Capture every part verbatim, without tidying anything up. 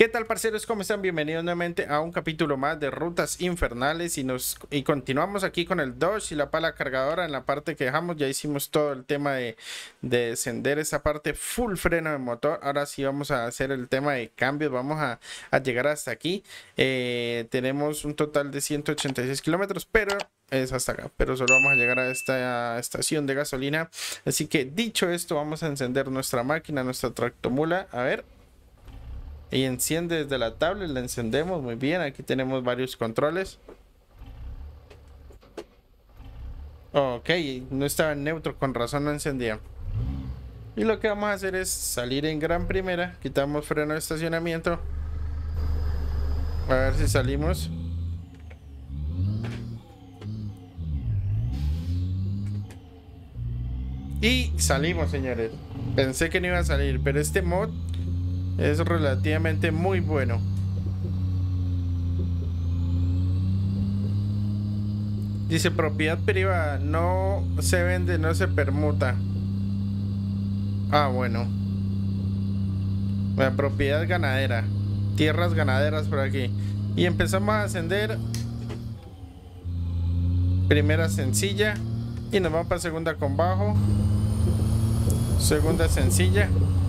¿Qué tal, parceros? ¿Cómo están? Bienvenidos nuevamente a un capítulo más de Rutas Infernales y nos y continuamos aquí con el Dodge y la pala cargadora en la parte que dejamos. Ya hicimos todo el tema de, de descender esa parte full freno de motor. Ahora sí vamos a hacer el tema de cambios. Vamos a, a llegar hasta aquí. Eh, tenemos un total de ciento ochenta y seis kilómetros, pero es hasta acá, pero solo vamos a llegar a esta estación de gasolina. Así que dicho esto, vamos a encender nuestra máquina, nuestra tractomula. A ver. Y enciende desde la tablet, la encendemos muy bien. Aquí tenemos varios controles. Ok, no estaba en neutro, con razón no encendía. Y lo que vamos a hacer es salir en gran primera. Quitamos freno de estacionamiento. A ver si salimos. Y salimos, señores. Pensé que no iba a salir, pero este mod es relativamente muy bueno. Dice propiedad privada, no se vende, no se permuta. Ah, bueno. La propiedad ganadera. Tierras ganaderas por aquí. Y empezamos a ascender. Primera sencilla. Y nos vamos para segunda con bajo. Segunda sencilla.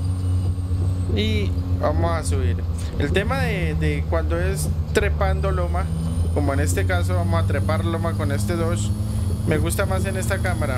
Y vamos a subir. El tema de, de cuando es trepando loma, como en este caso vamos a trepar loma con este Dodge, me gusta más en esta cámara.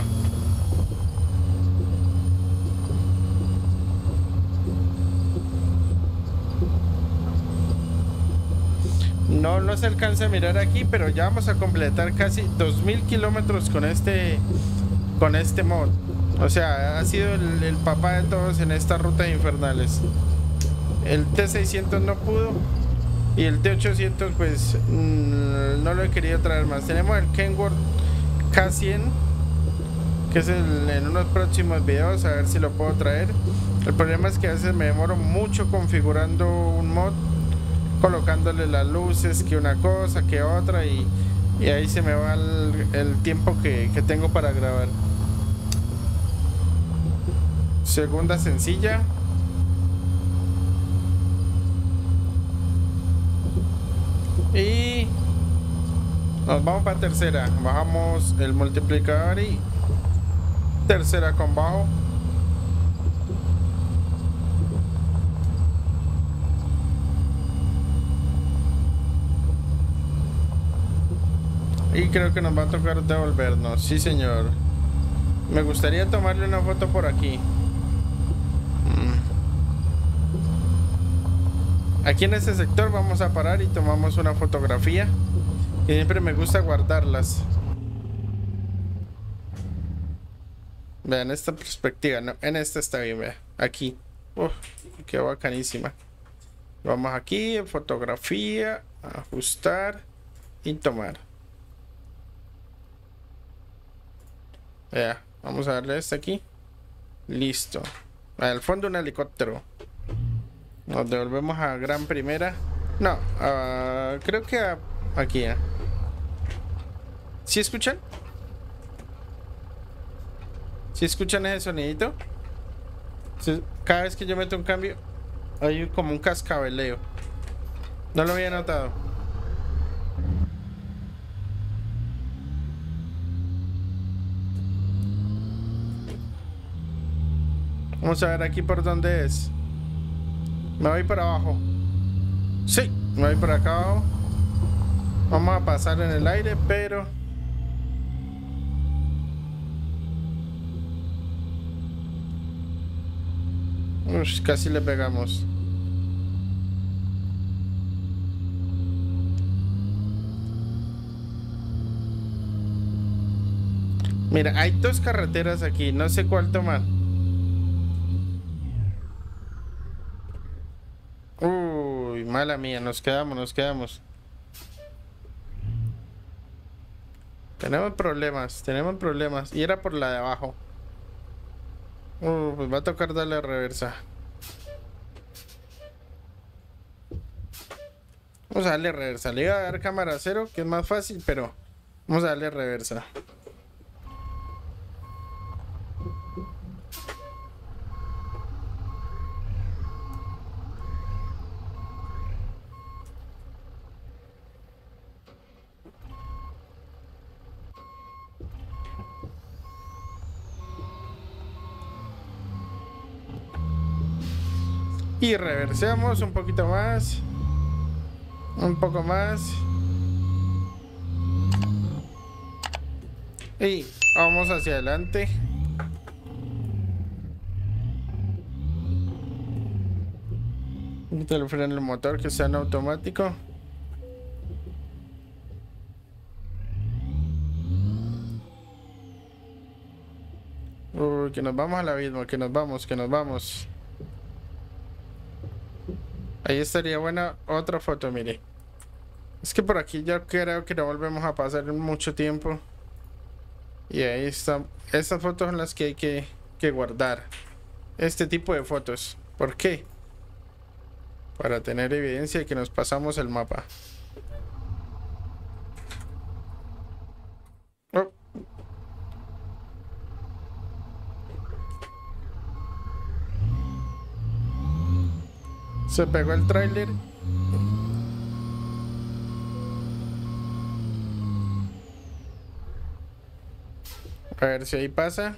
No, no se alcanza a mirar aquí, pero ya vamos a completar casi dos mil kilómetros con este con este mod. O sea, ha sido el, el papá de todos en estas rutas infernales. El T seiscientos no pudo. Y el T ochocientos pues mmm, no lo he querido traer más. Tenemos el Kenworth K cien, que es el, en unos próximos videos, a ver si lo puedo traer. El problema es que a veces me demoro mucho configurando un mod, colocándole las luces, que una cosa, que otra, y, y ahí se me va el, el tiempo que, que tengo para grabar. Segunda sencilla. Y nos vamos para tercera. Bajamos el multiplicador y tercera con bajo. Y creo que nos va a tocar devolvernos. Sí, señor. Me gustaría tomarle una foto por aquí. Aquí en este sector vamos a parar y tomamos una fotografía, que siempre me gusta guardarlas. Vean esta perspectiva, no, en esta está bien, vean. Aquí. Uf, qué bacanísima. Vamos aquí en fotografía, ajustar y tomar. Vea, vamos a darle este aquí. Listo. Al fondo un helicóptero. Nos devolvemos a gran primera. No, uh, creo que a, aquí. ¿eh? ¿Sí escuchan? ¿Sí escuchan ese sonidito? ¿Sí? Cada vez que yo meto un cambio hay como un cascabeleo. No lo había notado. Vamos a ver aquí por dónde es. Me voy para abajo. Sí, me voy por acá abajo. Vamos a pasar en el aire, pero Ush, casi le pegamos. Mira, hay dos carreteras aquí. No sé cuál tomar. Uy, mala mía, nos quedamos, nos quedamos. Tenemos problemas, tenemos problemas. Y era por la de abajo. Uh, pues va a tocar darle reversa. Vamos a darle reversa. Le iba a dar cámara cero, que es más fácil, pero vamos a darle reversa. Y reversemos un poquito más. Un poco más. Y vamos hacia adelante. Quita el freno del motor que está en automático. Uy, que nos vamos al abismo, que nos vamos, que nos vamos. Ahí estaría buena otra foto, mire. Es que por aquí yo creo que no volvemos a pasar en mucho tiempo. Y ahí están. Estas fotos son las que hay que, que guardar. Este tipo de fotos. ¿Por qué? Para tener evidencia de que nos pasamos el mapa. Oh. Se pegó el tráiler. A ver si ahí pasa.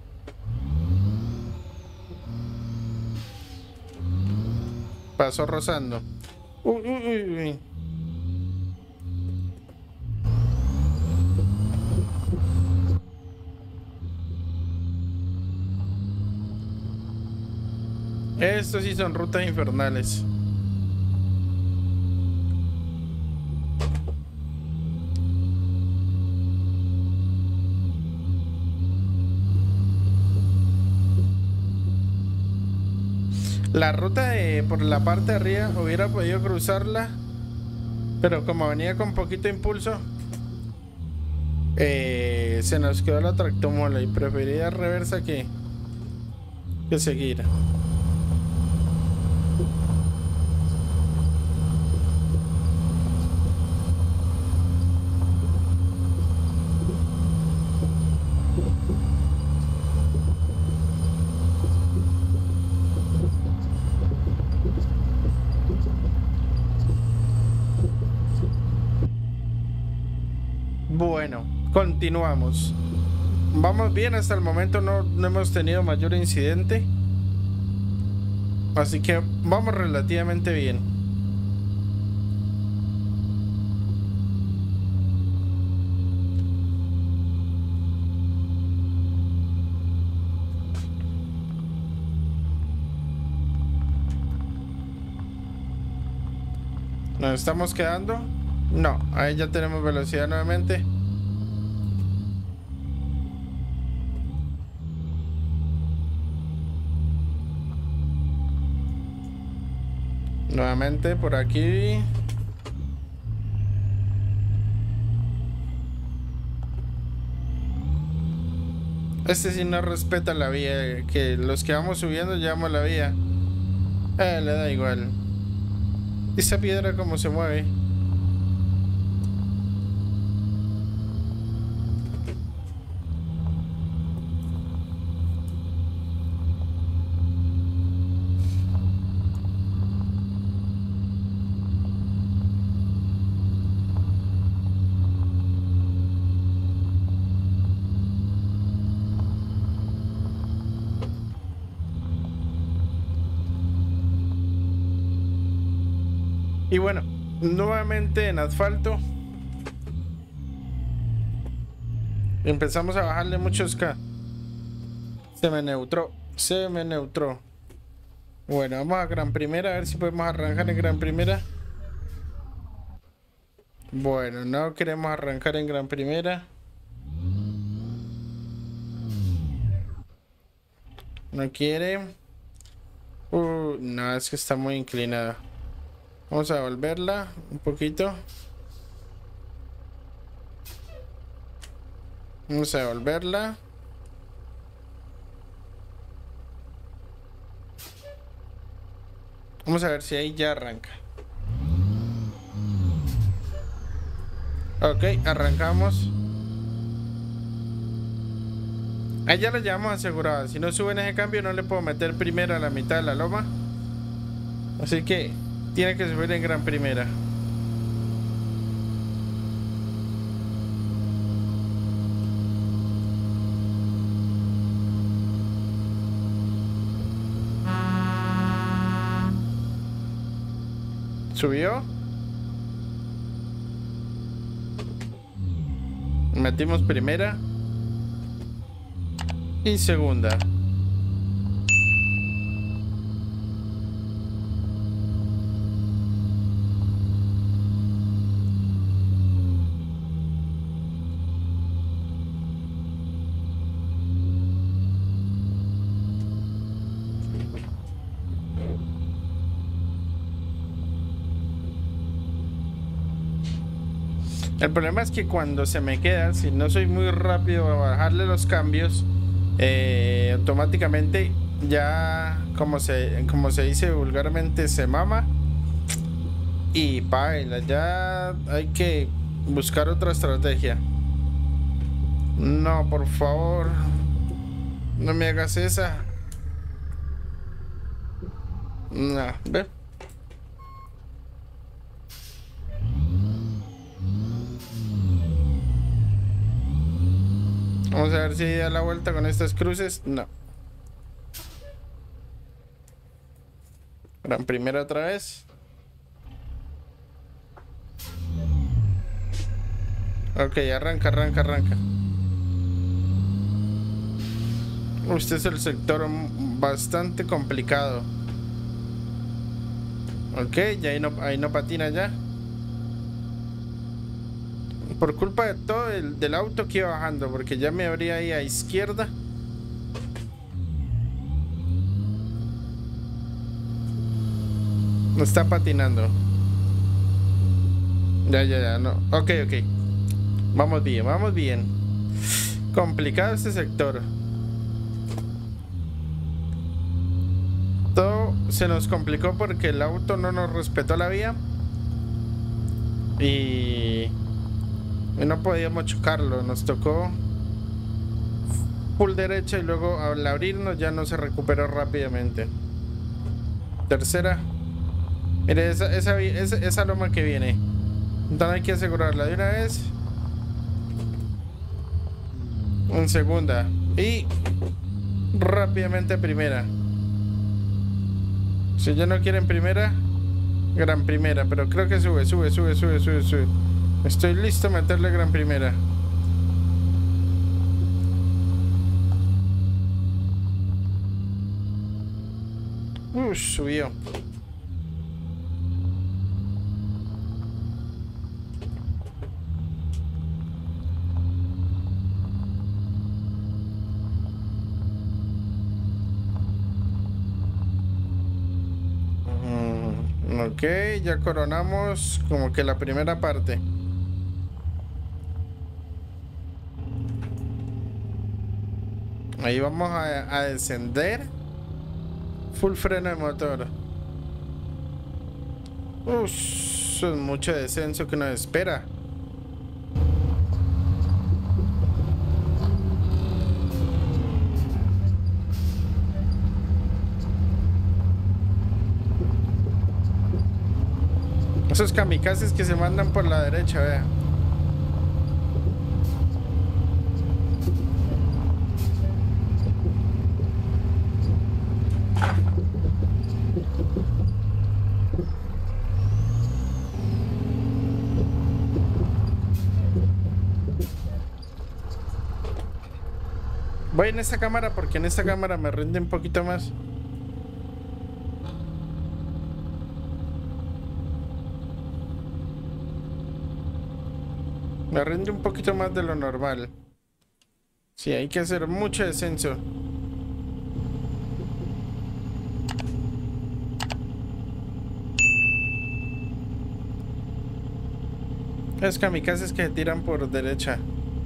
Pasó rozando. Uy, uy, uy, uy. Estos sí son rutas infernales. La ruta de por la parte de arriba hubiera podido cruzarla, pero como venía con poquito impulso, eh, se nos quedó la tractomola y prefería reversa que, que seguir. Bueno, continuamos. Vamos bien, hasta el momento no, no hemos tenido mayor incidente. Así que vamos relativamente bien. ¿Nos estamos quedando? No, ahí ya tenemos velocidad nuevamente. Nuevamente por aquí. Este sí no respeta la vía. Que los que vamos subiendo llevamos la vía. Eh, le da igual. Esa piedra cómo se mueve. Y bueno, nuevamente en asfalto. Empezamos a bajarle muchos K. Se me neutró. Se me neutró. Bueno, vamos a Gran Primera. A ver si podemos arrancar en Gran Primera. Bueno, no queremos arrancar en Gran Primera. No quiere. Uh, no, es que está muy inclinada. Vamos a devolverla un poquito. Vamos a devolverla. Vamos a ver si ahí ya arranca. Ok, arrancamos. Ahí ya la llevamos asegurada. Si no suben ese cambio no le puedo meter primero a la mitad de la loma. Así que tiene que subir en Gran Primera. Subió. Metimos primera. Y segunda. El problema es que cuando se me queda, si no soy muy rápido a bajarle los cambios, eh, automáticamente ya, como se, como se dice vulgarmente, se mama y paila. Ya hay que buscar otra estrategia. No, por favor, no me hagas esa. No, ve. Vamos a ver si da la vuelta con estas cruces. No. Gran primera otra vez. Ok, arranca, arranca, arranca. Este es el sector bastante complicado. Ok, ya ahí no, ahí no patina ya. Por culpa de todo el del auto que iba bajando, porque ya me abría ahí a izquierda. No está patinando. Ya, ya, ya, no. Ok, ok. Vamos bien, vamos bien. Complicado este sector. Todo se nos complicó porque el auto no nos respetó la vía. Y... y no podíamos chocarlo, nos tocó full derecha y luego al abrirnos ya no se recuperó rápidamente. Tercera. Mire, esa, esa, esa, esa loma que viene. Entonces hay que asegurarla de una vez. En segunda. Y rápidamente primera. Si ya no quieren primera, gran primera. Pero creo que sube, sube, sube, sube, sube, sube. Estoy listo a meterle gran primera. Uy, subió. Mm, ok, ya coronamos como que la primera parte. Ahí vamos a, a descender. Full freno de motor. Uff, eso es mucho descenso que nos espera. Esos kamikazes que se mandan por la derecha, vea. Voy en esta cámara porque en esta cámara me rinde un poquito más. Me rinde un poquito más de lo normal. Sí, hay que hacer mucho descenso. Es kamikazes que se tiran por derecha.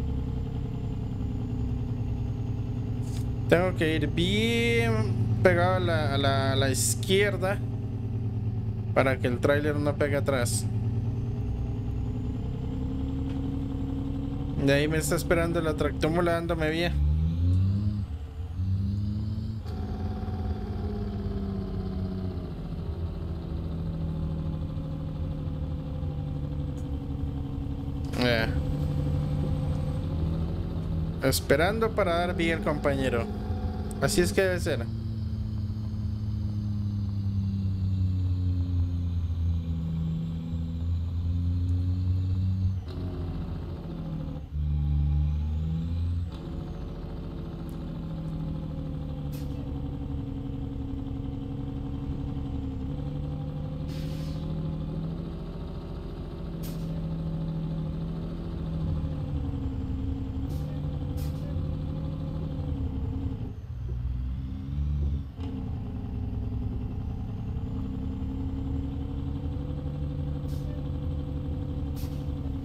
Tengo que ir bien pegado a la, a la, a la izquierda para que el tráiler no pegue atrás. De ahí me está esperando la tractómula dándome vía. Yeah. Esperando para dar vía al compañero. Así es que debe ser.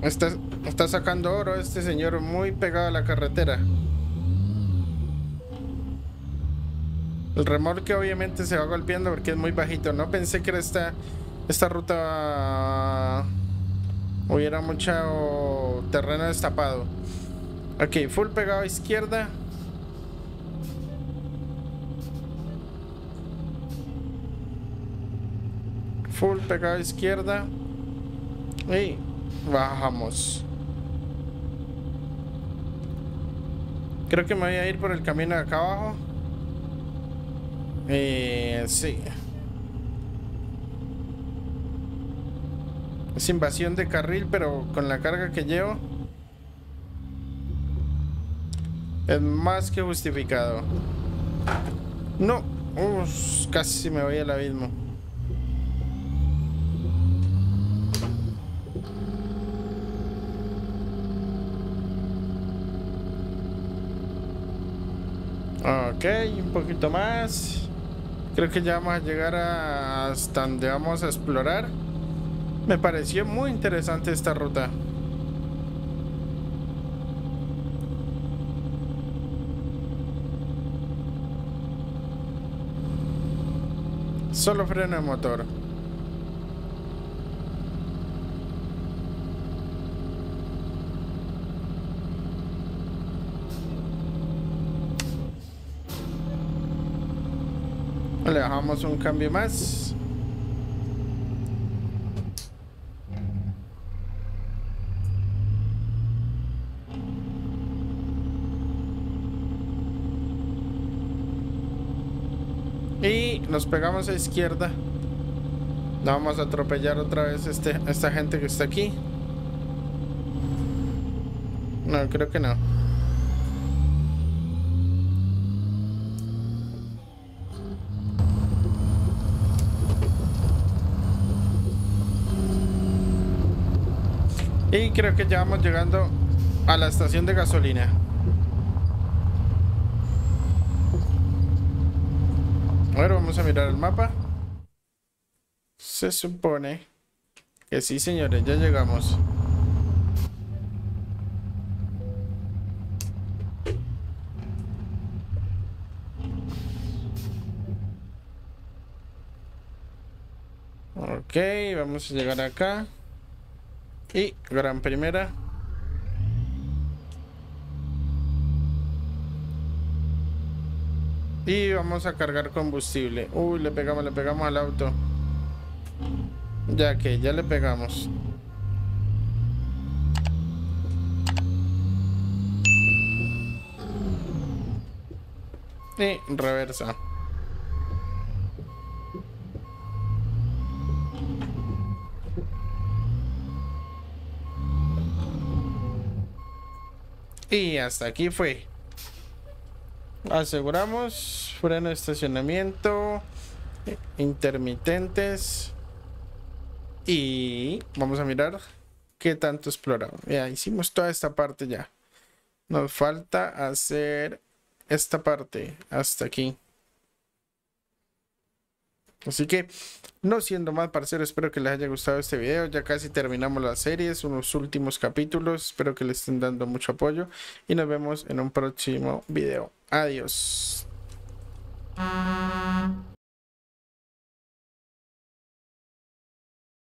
Está, está sacando oro este señor, muy pegado a la carretera. El remolque obviamente se va golpeando porque es muy bajito. No pensé que era esta, esta ruta hubiera mucho terreno destapado. Ok, full pegado a izquierda. Full pegado a izquierda. Y bajamos. Creo que me voy a ir por el camino de acá abajo. Eh, sí. Es invasión de carril, pero con la carga que llevo es más que justificado. No. Uf, casi me voy al abismo. Ok, un poquito más. Creo que ya vamos a llegar a hasta donde vamos a explorar. Me pareció muy interesante esta ruta. Solo freno de motor. Le dejamos un cambio más. Y nos pegamos a izquierda. Vamos a atropellar otra vez este, esta gente que está aquí. No, creo que no. Y creo que ya vamos llegando a la estación de gasolina. Bueno, vamos a mirar el mapa. Se supone que sí, señores, ya llegamos. Ok, vamos a llegar acá. Y gran primera. Y vamos a cargar combustible. Uy, le pegamos, le pegamos al auto. Ya que, ya le pegamos. Y reversa. Y hasta aquí fue. Aseguramos freno de estacionamiento, intermitentes. Y vamos a mirar qué tanto exploramos. Ya hicimos toda esta parte ya. Nos falta hacer esta parte hasta aquí. Así que, no siendo más, parceros, espero que les haya gustado este video. Ya casi terminamos la serie, son los últimos capítulos. Espero que les estén dando mucho apoyo. Y nos vemos en un próximo video. Adiós.